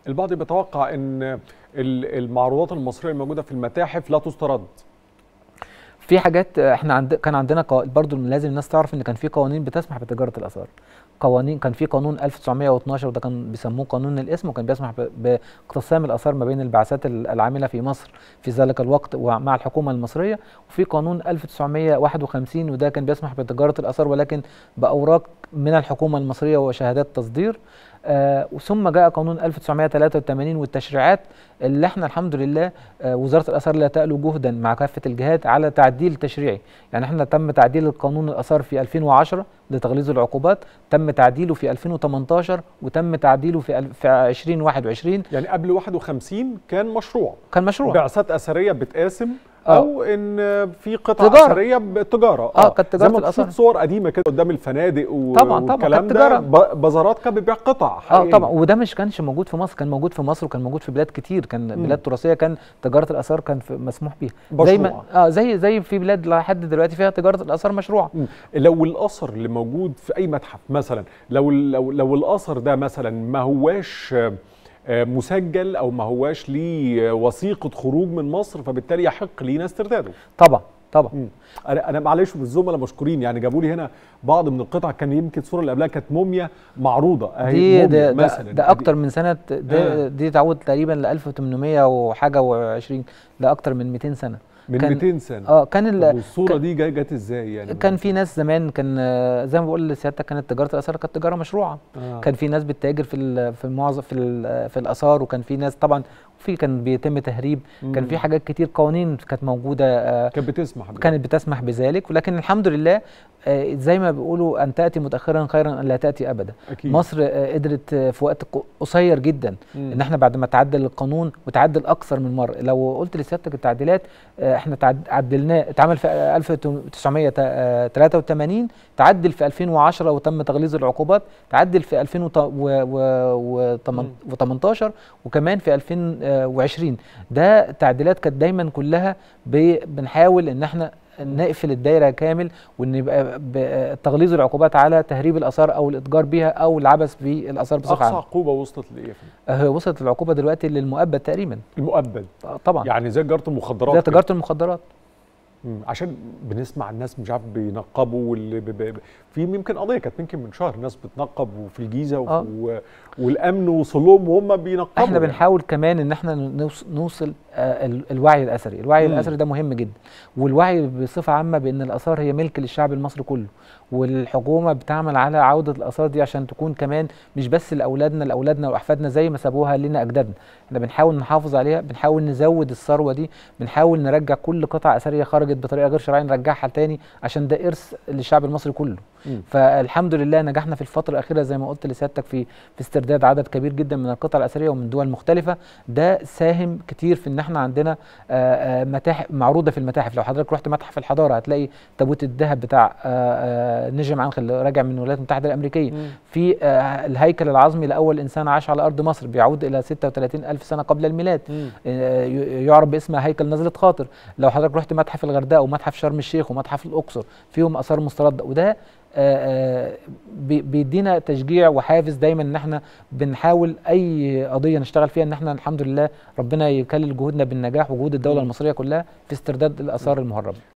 البعض بيتوقع ان المعروضات المصريه الموجوده في المتاحف لا تسترد. في حاجات احنا كان عندنا برضو لازم الناس تعرف ان كان في قوانين بتسمح بتجاره الاثار. قوانين، كان في قانون 1912 وده كان بيسموه قانون الاسم، وكان بيسمح باقتسام الاثار ما بين البعثات العامله في مصر في ذلك الوقت ومع الحكومه المصريه. وفي قانون 1951 وده كان بيسمح بتجاره الاثار ولكن باوراق من الحكومه المصريه وشهادات تصدير. ثم جاء قانون 1983 والتشريعات اللي احنا الحمد لله وزاره الاثار لا تألو جهدا مع كافه الجهات على تعديل تشريعي. يعني احنا تم تعديل القانون الاثار في 2010 لتغليظ العقوبات، تم تعديله في 2018 وتم تعديله في 2021. يعني قبل 51 كان مشروع بعثات اثريه بتقاسم او ان في قطع اثريه بتجاره. كانت تجاره زي ما الاثار. بتشوف صور قديمه كده قدام الفنادق طبعا والكلام ده، بازارات كانت بتبيع قطع حقيقية. طبعا، وده مش كانش موجود في مصر، كان موجود في مصر وكان موجود في بلاد كتير، كان بلاد تراثيه كان تجاره الاثار كان مسموح بيها زي ما زي في بلاد لحد دلوقتي فيها تجاره الاثار مشروعه. لو الاثر اللي موجود في اي متحف مثلا، لو الاثر ده مثلا ما هواش مسجل او ما هواش ليه وثيقه خروج من مصر، فبالتالي يحق لينا استرداده. طبعا. انا معلش بالزملاء مشكورين، يعني جابوا لي هنا بعض من القطع، كان يمكن الصوره اللي قبلها كانت موميا معروضه اهي. ده اكتر من سنه، دي تعود تقريبا ل 1800 وحاجه و20، ده اكتر من 200 سنه. من 200 سنه. كان الصوره دي جت ازاي يعني؟ كان في ناس زمان، كان زي ما بقول لسيادتك كانت تجاره الاثار كانت تجاره مشروعه. كان في ناس بتتاجر في معظم في الاثار، وكان في ناس طبعا كان بيتم تهريب. كان في حاجات كتير، قوانين كانت موجوده كانت بتسمح بذلك، ولكن الحمد لله زي ما بيقولوا ان تاتي متاخرا خيرا ان لا تاتي ابدا. أكيد. مصر قدرت في وقت قصير جدا ان احنا بعد ما تعدل القانون وتعدل اكثر من مره. لو قلت لسيادتك التعديلات، احنا عدلناه، اتعمل في 1983، تعدل في 2010 وتم تغليظ العقوبات، تعدل في 2018 وكمان في 2020. ده تعديلات كانت دايما كلها بنحاول ان احنا نقفل الدايره كامل، وان يبقى تغليظ العقوبات على تهريب الاثار او الاتجار بها او العبث بالاثار بصفه عامه. اقصى عقوبه وصلت لايه؟ وصلت العقوبه دلوقتي للمؤبد تقريبا. المؤبد طبعا، يعني زي تجاره المخدرات. زي تجاره المخدرات. عشان بنسمع الناس مش عارف بينقبوا، في يمكن قضيه كانت يمكن من شهر، ناس بتنقب وفي الجيزه والامن وصل لهم وهم بينقبوا. احنا بنحاول كمان ان احنا نوصل الوعي الاثري. الوعي الاثري ده مهم جدا، والوعي بصفه عامه بان الاثار هي ملك للشعب المصري كله، والحكومه بتعمل على عوده الاثار دي عشان تكون كمان مش بس لاولادنا واحفادنا زي ما سابوها لنا اجدادنا. احنا بنحاول نحافظ عليها، بنحاول نزود الثروه دي، بنحاول نرجع كل قطعه اثريه خرجت بطريقه غير شرعيه نرجعها تاني، عشان ده ارث للشعب المصري كله. فالحمد لله نجحنا في الفتره الاخيره زي ما قلت لسيادتك في استرداد عدد كبير جدا من القطع الاثريه ومن دول مختلفه. ده ساهم كتير في ان احنا عندنا متاحف معروضه في المتاحف. لو حضرتك رحت متحف الحضاره هتلاقي تابوت الذهب بتاع نجم عنخل راجع من الولايات المتحده الامريكيه. في الهيكل العظمي لاول انسان عاش على ارض مصر بيعود الى 36,000 سنه قبل الميلاد، يعرف باسم هيكل نزلة خاطر. لو حضرتك رحت متحف الغردقه ومتحف شرم الشيخ ومتحف الاقصر فيهم اثار مسترده، وده بيدينا تشجيع وحافز دايما ان احنا بنحاول اي قضيه نشتغل فيها ان احنا الحمد لله ربنا يكلل جهودنا بالنجاح وجهود الدوله المصريه كلها في استرداد الاثار المهربه.